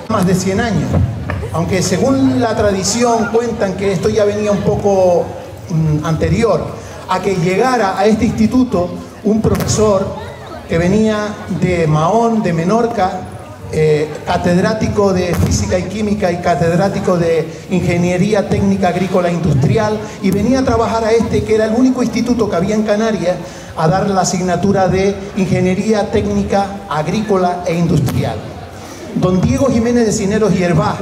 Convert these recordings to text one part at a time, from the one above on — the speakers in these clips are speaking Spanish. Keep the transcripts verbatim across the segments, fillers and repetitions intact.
más de cien años, aunque según la tradición cuentan que esto ya venía un poco mm, anterior a que llegara a este instituto un profesor que venía de Mahón, de Menorca, eh, catedrático de física y química y catedrático de ingeniería técnica agrícola e industrial, y venía a trabajar a este, que era el único instituto que había en Canarias, a dar la asignatura de ingeniería técnica agrícola e industrial. Don Diego Jiménez de Cineros y Herbá.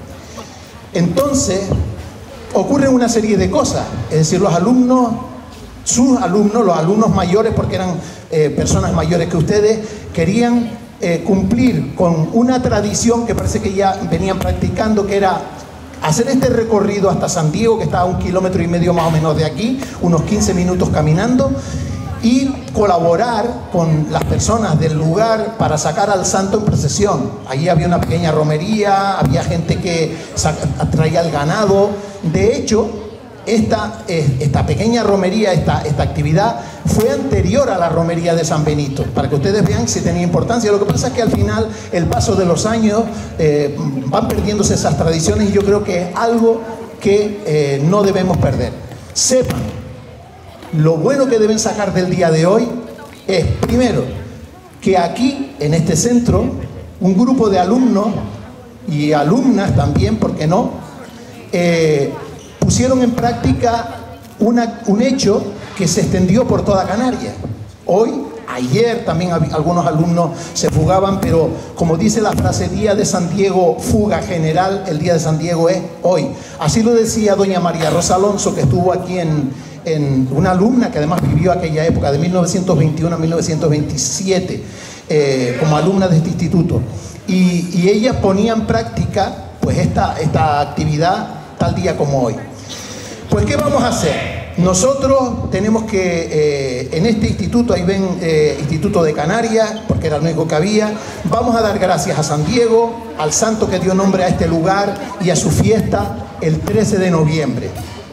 Entonces ocurren una serie de cosas, es decir, los alumnos, sus alumnos, los alumnos mayores, porque eran eh, personas mayores que ustedes, querían eh, cumplir con una tradición que parece que ya venían practicando, que era hacer este recorrido hasta San Diego, que está a un kilómetro y medio más o menos de aquí, unos quince minutos caminando, y colaborar con las personas del lugar para sacar al santo en procesión. Allí había una pequeña romería, había gente que traía el ganado. De hecho, esta, esta pequeña romería, esta, esta actividad fue anterior a la romería de San Benito, para que ustedes vean si tenía importancia. Lo que pasa es que al final, el paso de los años, eh, van perdiéndose esas tradiciones, y yo creo que es algo que eh, no debemos perder. Sepan, lo bueno que deben sacar del día de hoy es, primero, que aquí, en este centro, un grupo de alumnos y alumnas también, ¿por qué no?, eh, pusieron en práctica una, un hecho que se extendió por toda Canarias. Hoy, ayer también algunos alumnos se fugaban, pero como dice la frase, Día de San Diego, fuga general, el Día de San Diego es hoy. Así lo decía doña María Rosa Alonso, que estuvo aquí en... en una alumna que además vivió aquella época de mil novecientos veintiuno a mil novecientos veintisiete eh, como alumna de este instituto, y, y ella ponía en práctica pues esta, esta actividad tal día como hoy. Pues ¿qué vamos a hacer? Nosotros tenemos que eh, en este instituto, ahí ven eh, Instituto de Canarias, porque era el único que había, vamos a dar gracias a San Diego, al santo que dio nombre a este lugar y a su fiesta el trece de noviembre.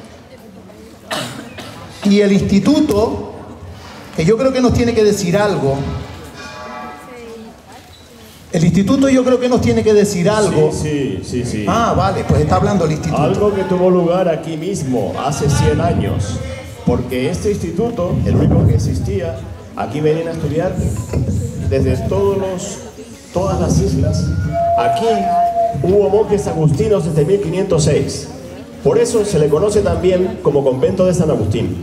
Y el instituto, que yo creo que nos tiene que decir algo, el instituto yo creo que nos tiene que decir algo. Sí, sí, sí, sí. Ah, vale, pues está hablando el instituto. Algo que tuvo lugar aquí mismo, hace cien años, porque este instituto, el único que existía, aquí venían a estudiar desde todos los, todas las islas. Aquí hubo monjes agustinos desde mil quinientos seis. Por eso se le conoce también como Convento de San Agustín.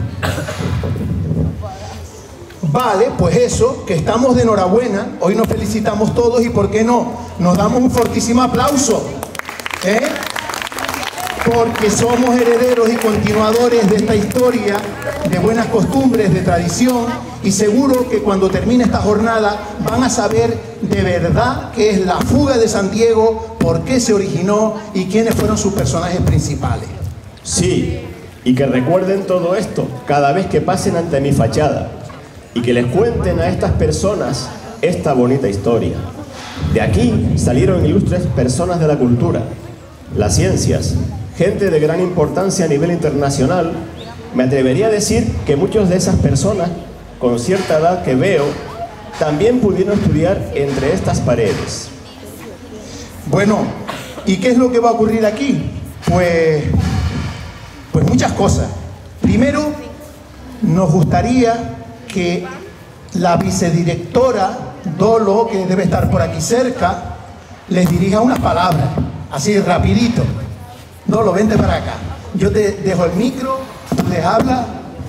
Vale, pues eso, que estamos de enhorabuena, hoy nos felicitamos todos, y por qué no, nos damos un fortísimo aplauso, ¿eh? Porque somos herederos y continuadores de esta historia, de buenas costumbres, de tradición, y seguro que cuando termine esta jornada van a saber de verdad qué es la fuga de San Diego, por qué se originó y quiénes fueron sus personajes principales. Sí, y que recuerden todo esto cada vez que pasen ante mi fachada, y que les cuenten a estas personas esta bonita historia. De aquí salieron ilustres personas de la cultura, las ciencias, gente de gran importancia a nivel internacional. Me atrevería a decir que muchas de esas personas, con cierta edad que veo, también pudieron estudiar entre estas paredes. Bueno, ¿y qué es lo que va a ocurrir aquí? Pues, pues muchas cosas. Primero, nos gustaría que la vicedirectora Dolo, que debe estar por aquí cerca, les dirija unas palabras, así rapidito. Dolo, vente para acá. Yo te dejo el micro, tú les hablas.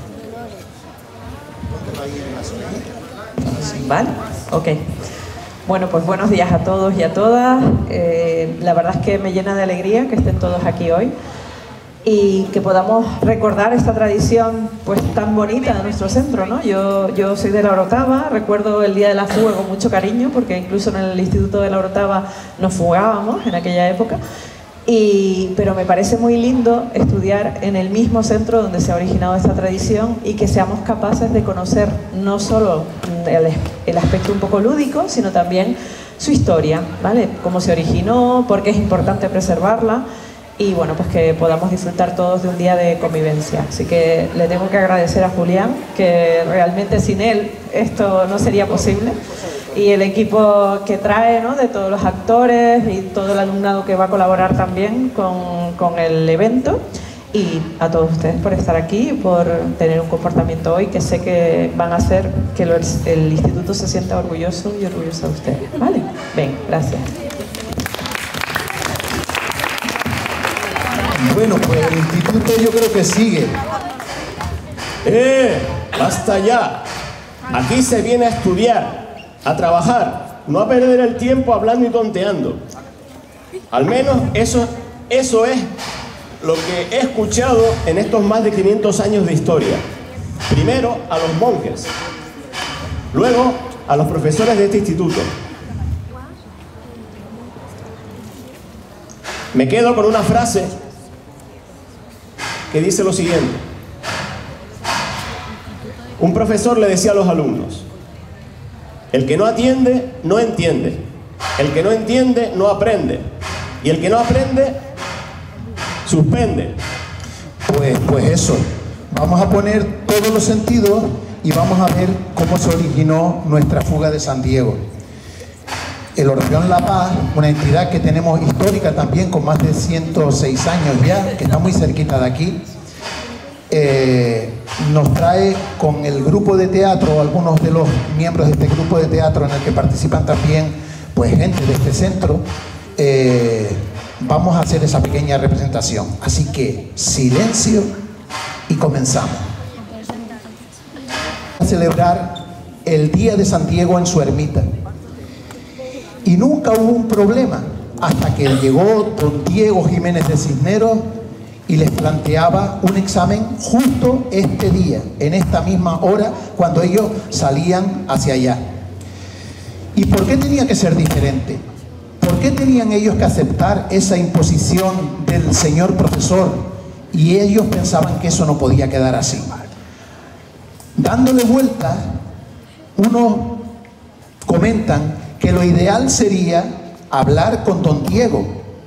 Vale, ok. Bueno, pues buenos días a todos y a todas. Eh, la verdad es que me llena de alegría que estén todos aquí hoy y que podamos recordar esta tradición pues tan bonita de nuestro centro, ¿no? Yo, yo soy de La Orotava, recuerdo el día de la fuga con mucho cariño, porque incluso en el Instituto de La Orotava nos fugábamos en aquella época. Y, pero me parece muy lindo estudiar en el mismo centro donde se ha originado esta tradición, y que seamos capaces de conocer no solo el, el aspecto un poco lúdico, sino también su historia, ¿vale? Cómo se originó, por qué es importante preservarla, y bueno, pues que podamos disfrutar todos de un día de convivencia. Así que le tengo que agradecer a Julián, que realmente sin él esto no sería posible. y el equipo que trae, ¿no?, de todos los actores y todo el alumnado que va a colaborar también con, con el evento. Y a todos ustedes por estar aquí, por tener un comportamiento hoy que sé que van a hacer que lo, el instituto se sienta orgulloso y orgulloso de ustedes. ¿Vale? Ven, gracias. Bueno, pues el instituto yo creo que sigue. ¡Eh! ¡Basta ya! Aquí se viene a estudiar, a trabajar, no a perder el tiempo hablando y tonteando. Al menos eso, eso es lo que he escuchado en estos más de quinientos años de historia. Primero a los monjes, luego a los profesores de este instituto. Me quedo con una frase que dice lo siguiente. Un profesor le decía a los alumnos: el que no atiende, no entiende. El que no entiende, no aprende. Y el que no aprende, suspende. Pues, pues eso, vamos a poner todos los sentidos y vamos a ver cómo se originó nuestra fuga de San Diego. El Orfeón La Paz, una entidad que tenemos histórica también, con más de ciento seis años ya, que está muy cerquita de aquí, eh, nos trae con el grupo de teatro, algunos de los miembros de este grupo de teatro en el que participan también pues gente de este centro, eh, vamos a hacer esa pequeña representación. Así que silencio y comenzamos. A celebrar el Día de San Diego en su ermita. Y nunca hubo un problema hasta que llegó don Diego Jiménez de Cisneros y les planteaba un examen justo este día, en esta misma hora, cuando ellos salían hacia allá. ¿Y por qué tenía que ser diferente? ¿Por qué tenían ellos que aceptar esa imposición del señor profesor? Y ellos pensaban que eso no podía quedar así. Dándole vuelta, unos comentan que lo ideal sería hablar con don Diego.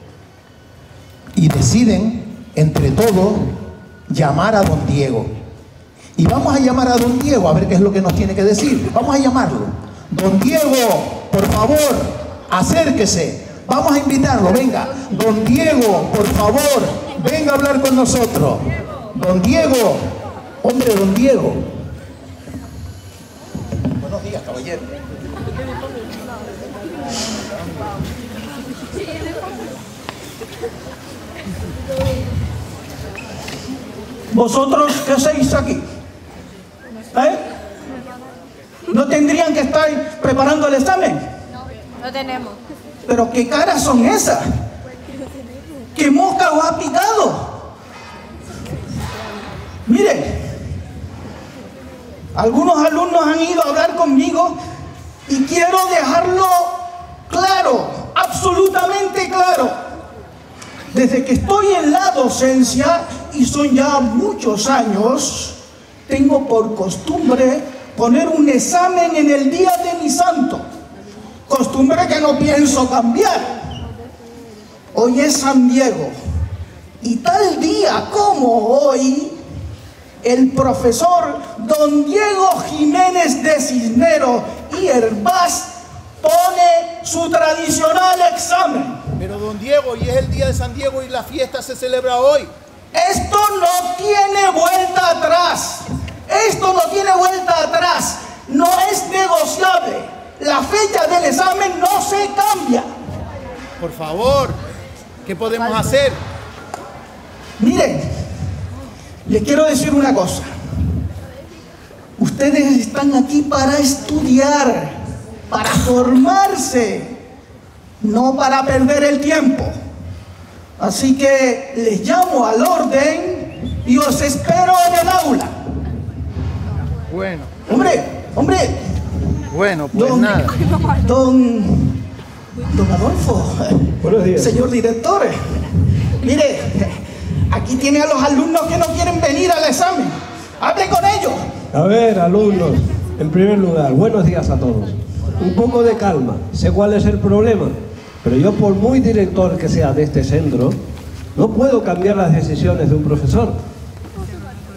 Y deciden, entre todos, llamar a don Diego. Y vamos a llamar a don Diego a ver qué es lo que nos tiene que decir. Vamos a llamarlo. Don Diego, por favor, acérquese, vamos a invitarlo, venga. Don Diego, por favor, venga a hablar con nosotros. Don Diego, hombre, don Diego. Buenos días, caballero. ¿Vosotros qué hacéis aquí? ¿Eh? ¿No tendrían que estar preparando el examen? No, no tenemos. ¿Pero qué caras son esas? ¿Qué mosca os ha picado? Miren, algunos alumnos han ido a hablar conmigo y quiero dejarlo claro, absolutamente claro. Desde que estoy en la docencia, y son ya muchos años, tengo por costumbre poner un examen en el día de mi santo. Costumbre que no pienso cambiar. Hoy es San Diego. Y tal día como hoy, el profesor don Diego Jiménez de Cisneros y Hervás pone su tradicional examen. Pero don Diego, y es el Día de San Diego y la fiesta se celebra hoy. Esto no tiene vuelta atrás. Esto no tiene vuelta atrás. No es negociable. La fecha del examen no se cambia. Por favor, ¿qué podemos hacer? Miren, les quiero decir una cosa. Ustedes están aquí para estudiar, para formarse, no para perder el tiempo. Así que les llamo al orden y os espero en el aula. Bueno. Hombre, hombre. Bueno, pues don, nada. Don, don Adolfo. Buenos días. Señor director. Mire, aquí tiene a los alumnos que no quieren venir al examen. Hable con ellos. A ver, alumnos, en primer lugar, buenos días a todos. Un poco de calma. Sé cuál es el problema. Pero yo, por muy director que sea de este centro, no puedo cambiar las decisiones de un profesor.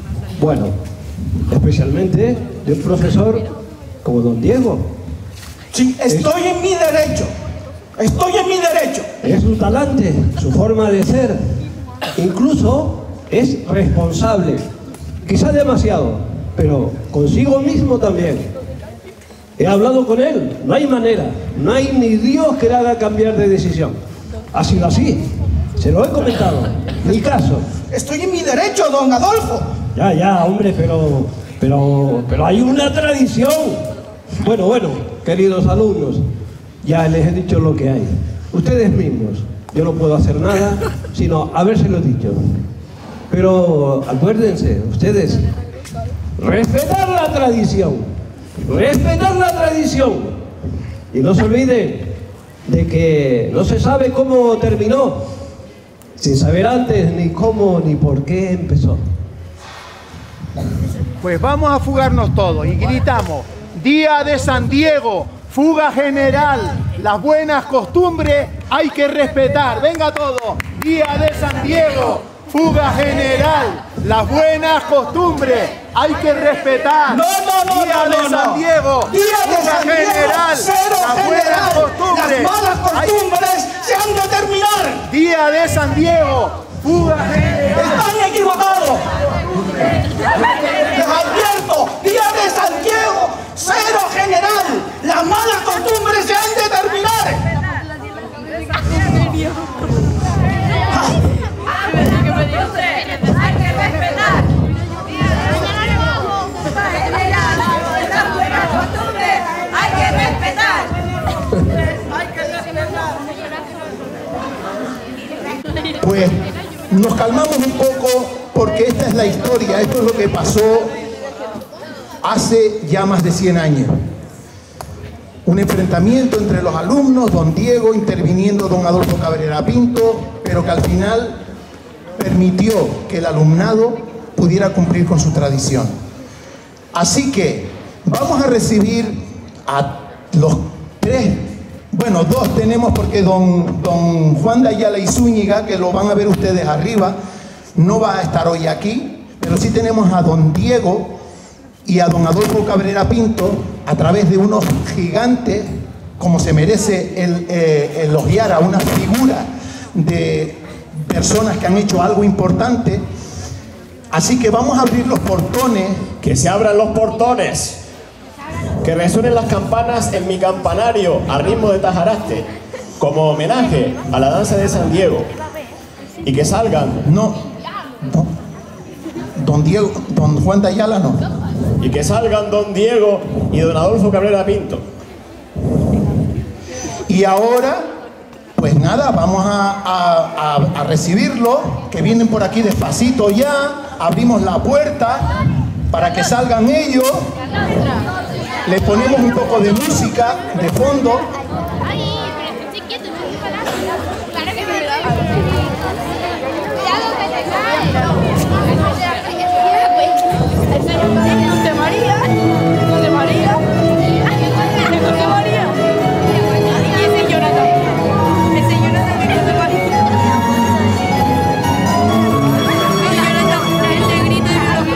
Bueno, especialmente de un profesor como don Diego. Sí, estoy en mi derecho. Estoy en mi derecho. Es su talante, su forma de ser. Incluso es responsable. Quizá demasiado, pero consigo mismo también. He hablado con él, no hay manera, no hay ni Dios que le haga cambiar de decisión. Ha sido así, se lo he comentado, ni caso. Estoy en mi derecho, don Adolfo. Ya, ya, hombre, pero, pero, pero hay una tradición. Bueno, bueno, queridos alumnos, ya les he dicho lo que hay. Ustedes mismos, yo no puedo hacer nada, sino habérselo dicho. Pero acuérdense, ustedes, respetar la tradición. Respetar la tradición. Y no se olviden de que no se sabe cómo terminó, sin saber antes ni cómo ni por qué empezó. Pues vamos a fugarnos todos y gritamos: Día de San Diego, fuga general, las buenas costumbres hay que respetar. Venga todos, Día de San Diego, fuga general, las buenas costumbres hay que respetar. No, no, no, Día no, de no, San no. Diego, Día de fuga San Diego, general, cero las buenas general. costumbres. Las malas hay- costumbres se han de terminar. Día de San Diego, fuga general. Están equivocados. Les advierto, Día de San Diego, cero general. Las malas costumbres se han de terminar. Hay que respetar. Las buenas costumbres hay que respetar. Hay que respetar. Pues nos calmamos un poco porque esta es la historia, esto es lo que pasó hace ya más de cien años. Un enfrentamiento entre los alumnos, don Diego interviniendo don Adolfo Cabrera Pinto, pero que al final permitió que el alumnado pudiera cumplir con su tradición. Así que vamos a recibir a los tres, bueno, dos tenemos porque don, don Juan de Ayala y Zúñiga, que lo van a ver ustedes arriba, no va a estar hoy aquí, pero sí tenemos a don Diego y a don Adolfo Cabrera Pinto a través de unos gigantes, como se merece el, eh, elogiar a una figura de personas que han hecho algo importante. Así que vamos a abrir los portones. Que se abran los portones, que resuenen las campanas en mi campanario a ritmo de tajaraste, como homenaje a la danza de San Diego, y que salgan, No, no. Don Diego, don Juan de Ayala no. y que salgan don Diego y don Adolfo Cabrera Pinto. Y ahora, pues nada, vamos a, a, a, a recibirlo, que vienen por aquí despacito ya, abrimos la puerta para que salgan ellos, le ponemos un poco de música de fondo. Claro que José María, José María, José María. Y ese Jonathan, ese Jonathan de José María. El Jonathan, el negrito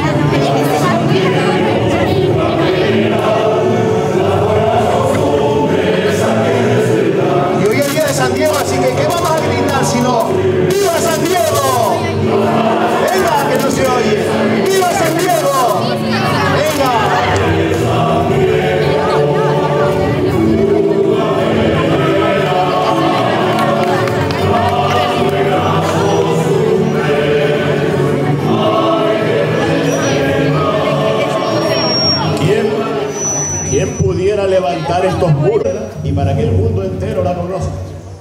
Y hoy es el día de San Diego, así que ¿qué vamos a gritar si no? ¡Viva San Diego! ¡Venga, que no se oye! ¡Viva San Diego! ¡Venga! ¿Quién, quién pudiera levantar estos muros y para que el mundo entero la conozca?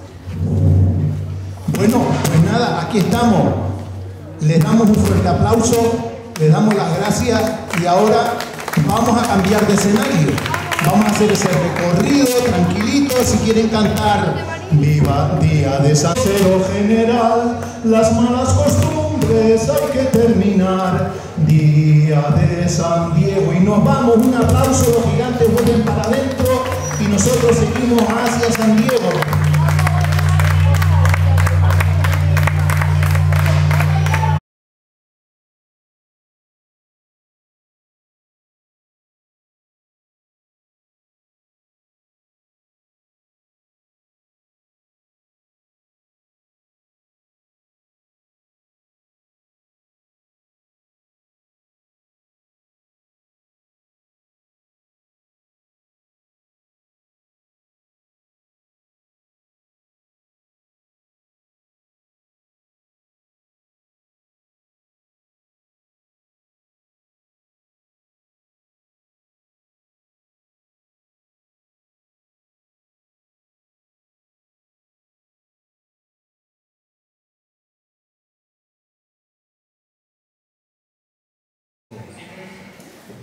Bueno, pues nada, aquí estamos. Les damos un fuerte aplauso, les damos las gracias y ahora vamos a cambiar de escenario. Vamos a hacer ese recorrido tranquilito. Si quieren cantar Viva Día de San Diego General, las malas costumbres hay que terminar. Día de San Diego. Y nos vamos, un aplauso, los gigantes vuelven para adentro y nosotros seguimos hacia San Diego.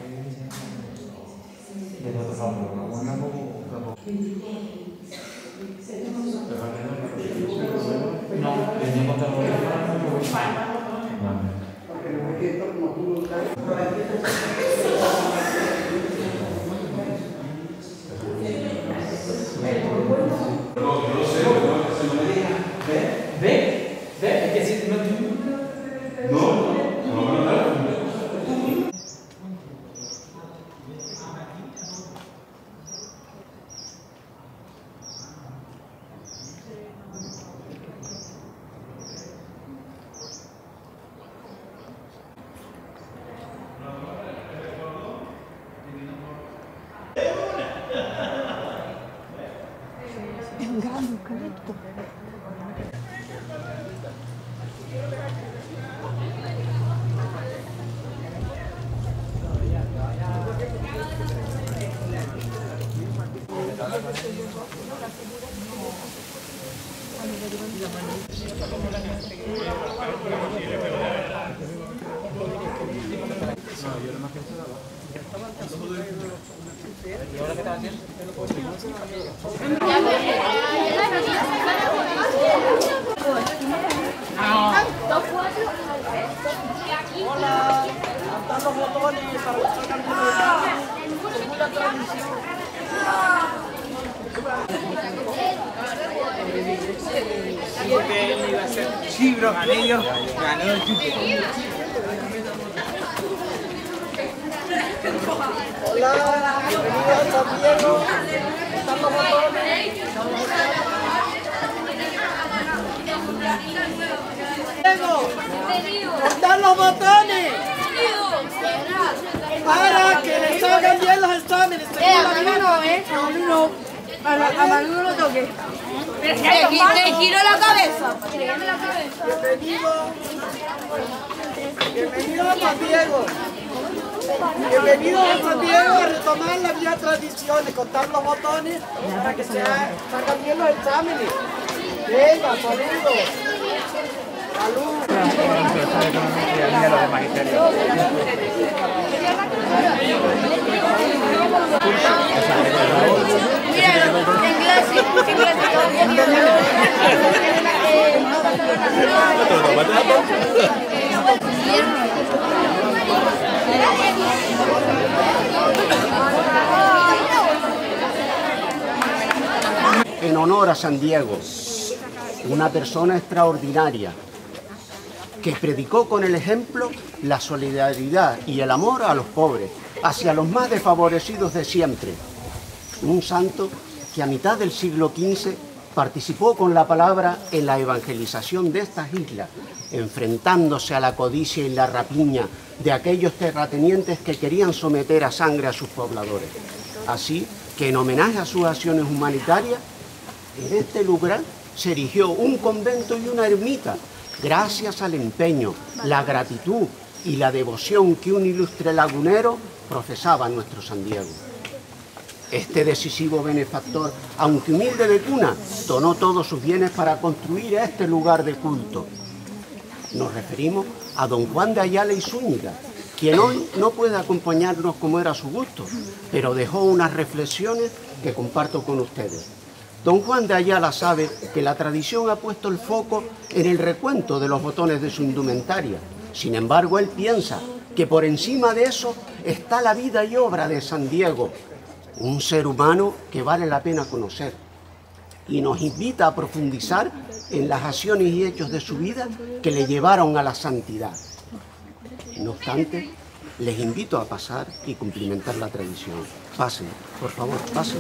Sí, bro, gané yo. Ganó el chupo. Hola, bienvenido a San Diego. ¿Están los botones? ¡Están los botones! Para que les salgan bien los exámenes. Eh, a Manu no, eh. A Manu no. A Manu no lo toque. Te giro la cabeza. Bienvenido. Bienvenido a San Diego. Bienvenidos a San Diego a retomar la vieja tradición de contar los botones para que se salgan bien los exámenes. Venga, saludos. Salud. En honor a San Diego, una persona extraordinaria que predicó con el ejemplo la solidaridad y el amor a los pobres, hacia los más desfavorecidos de siempre. Un santo que a mitad del siglo quince participó con la palabra en la evangelización de estas islas, enfrentándose a la codicia y la rapiña de aquellos terratenientes que querían someter a sangre a sus pobladores. Así que en homenaje a sus acciones humanitarias, en este lugar se erigió un convento y una ermita, gracias al empeño, la gratitud y la devoción que un ilustre lagunero profesaba a nuestro San Diego. Este decisivo benefactor, aunque humilde de cuna, donó todos sus bienes para construir este lugar de culto. Nos referimos a don Juan de Ayala y Zúñiga, quien hoy no puede acompañarnos como era su gusto, pero dejó unas reflexiones que comparto con ustedes. Don Juan de Ayala sabe que la tradición ha puesto el foco en el recuento de los botones de su indumentaria. Sin embargo, él piensa que por encima de eso está la vida y obra de San Diego, un ser humano que vale la pena conocer, y nos invita a profundizar en las acciones y hechos de su vida que le llevaron a la santidad. No obstante, les invito a pasar y cumplimentar la tradición. Pasen, por favor, pasen.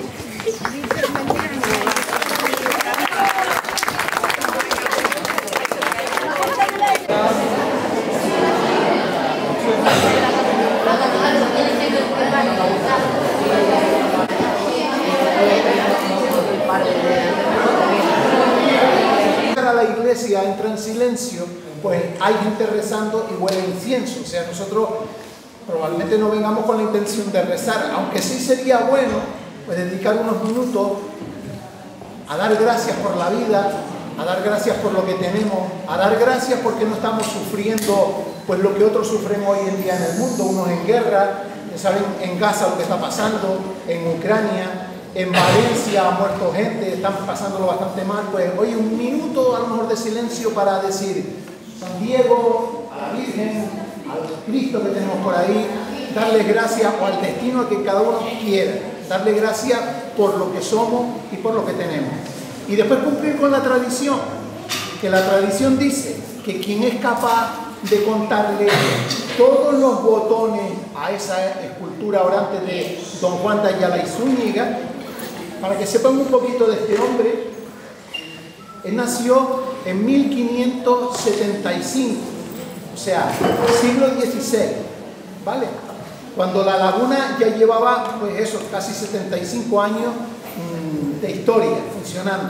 A la iglesia entra en silencio, pues hay gente rezando y huele incienso. O sea, nosotros probablemente no vengamos con la intención de rezar, aunque sí sería bueno pues dedicar unos minutos a dar gracias por la vida, a dar gracias por lo que tenemos, a dar gracias porque no estamos sufriendo pues lo que otros sufren hoy en día en el mundo, unos en guerra, Ustedes saben en Gaza lo que está pasando, en Ucrania, en Valencia ha muerto gente, están pasándolo bastante mal. Pues hoy un minuto a lo mejor de silencio para decir San Diego, a la Virgen, al Cristo que tenemos por ahí, darle gracias, o al destino que cada uno quiera, darle gracias por lo que somos y por lo que tenemos. Y después cumplir con la tradición, que la tradición dice que quien es capaz de contarle todos los botones a esa escultura orante de don Juan de Ayala y Zúñiga, para que sepan un poquito de este hombre, él nació en mil quinientos setenta y cinco, o sea, siglo dieciséis, ¿vale? Cuando la laguna ya llevaba, pues eso, casi setenta y cinco años mmm, de historia funcionando.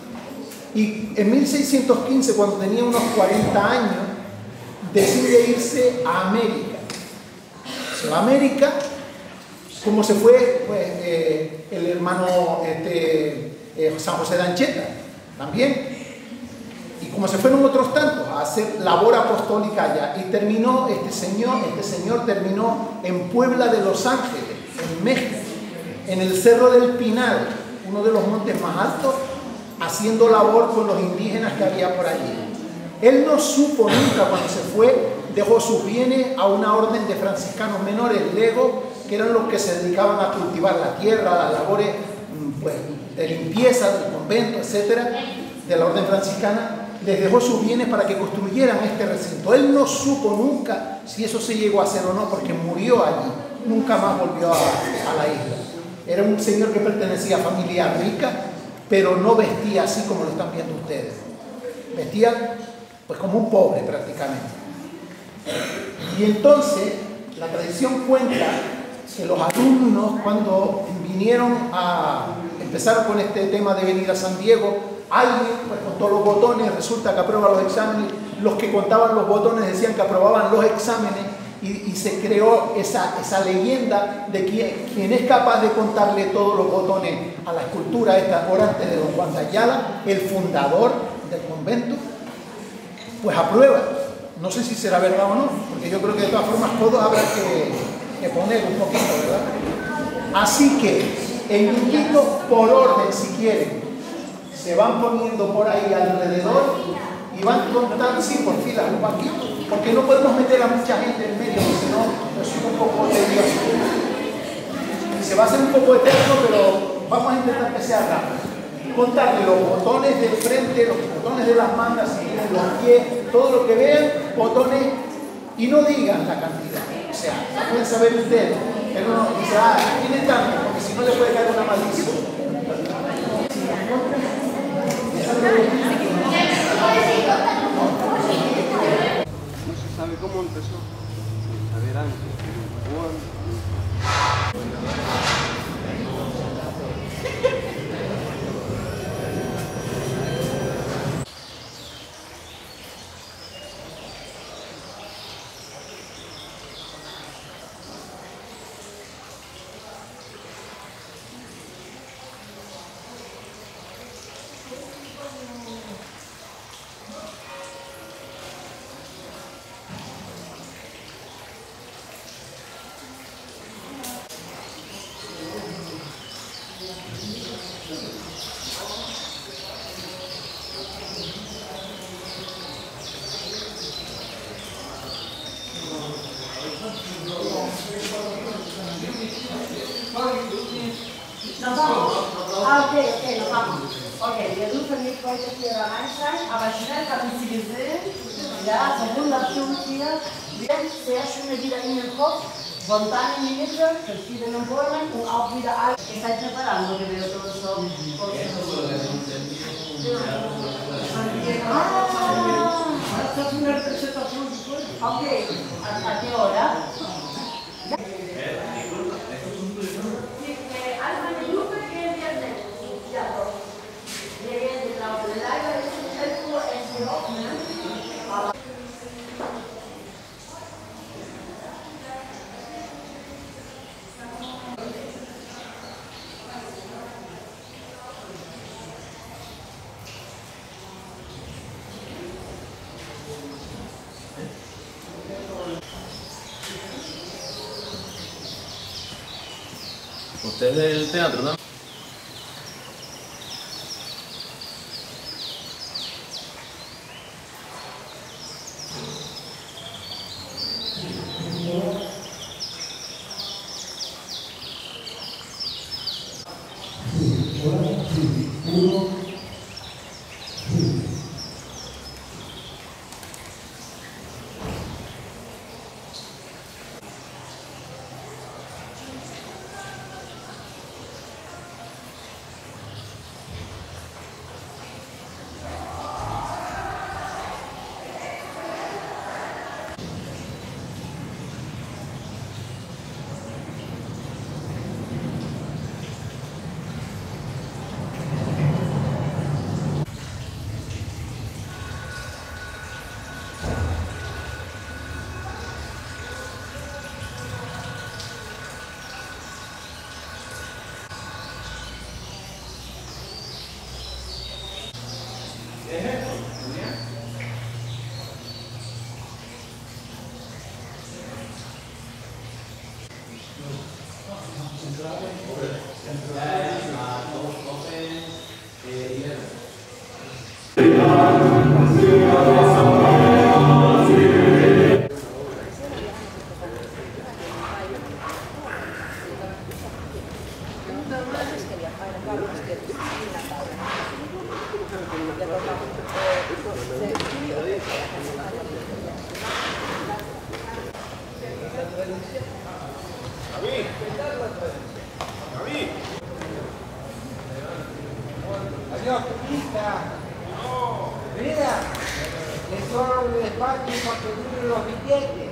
Y en mil seiscientos quince, cuando tenía unos cuarenta años, decide irse a América. Se va a América, como se fue pues, eh, el hermano este, eh, San José de Anchieta, también. Y como se fueron otros tantos a hacer labor apostólica allá, y terminó, este señor, este señor terminó en Puebla de Los Ángeles, en México, en el Cerro del Pinar, uno de los montes más altos, haciendo labor con los indígenas que había por allí. Él no supo nunca, cuando se fue, dejó sus bienes a una orden de franciscanos menores, legos, que eran los que se dedicaban a cultivar la tierra, las labores pues, de limpieza del convento, etcétera, de la orden franciscana. Les dejó sus bienes para que construyeran este recinto. Él no supo nunca si eso se llegó a hacer o no, porque murió allí, nunca más volvió a, a la isla. Era un señor que pertenecía a familia rica, pero no vestía así como lo están viendo ustedes. Vestía pues como un pobre prácticamente. Y entonces la tradición cuenta que los alumnos, cuando vinieron a empezaron con este tema de venir a San Diego, alguien pues contó los botones, resulta que aprueba los exámenes, los que contaban los botones decían que aprobaban los exámenes, y, y se creó esa, esa leyenda de que quien es capaz de contarle todos los botones a la escultura esta orante de don Juan de Ayala, el fundador del convento, pues aprueba. No sé si será verdad o no, porque yo creo que de todas formas todo habrá que, que poner un poquito, ¿verdad? Así que el invito por orden, si quieren, se van poniendo por ahí alrededor y van contando, sí, por filas, un poquito, porque no podemos meter a mucha gente en medio, porque si no, es un poco tedioso. Se va a hacer un poco eterno, pero vamos a intentar que sea rápido. Contarle los botones del frente, los botones de las mangas, si tienen los pies, todo lo que vean, botones, y no digan la cantidad. O sea, la pueden saber ustedes. Pero no dice, ah, tiene tanto, porque si no le puede caer una maldición. No se sabe cómo empezó. A ver antes. Nos vamos. Ah, okay, okay, nos vamos. Okay, wir dürfen nicht heute hier rein sein, aber schnell haben Sie gesehen, ja, so wunderschön hier, sehr schöne wieder in den Kopf, Fontana in die Mitte, verschiedene Formen und auch wieder alles. ¿Estáis preparando que veo todo eso? Ah, esta es una representación. Ok, ¿a qué hora? ¿Usted es del teatro también? Adiós, turista. Mira, es hora de despacho para que duren los billetes.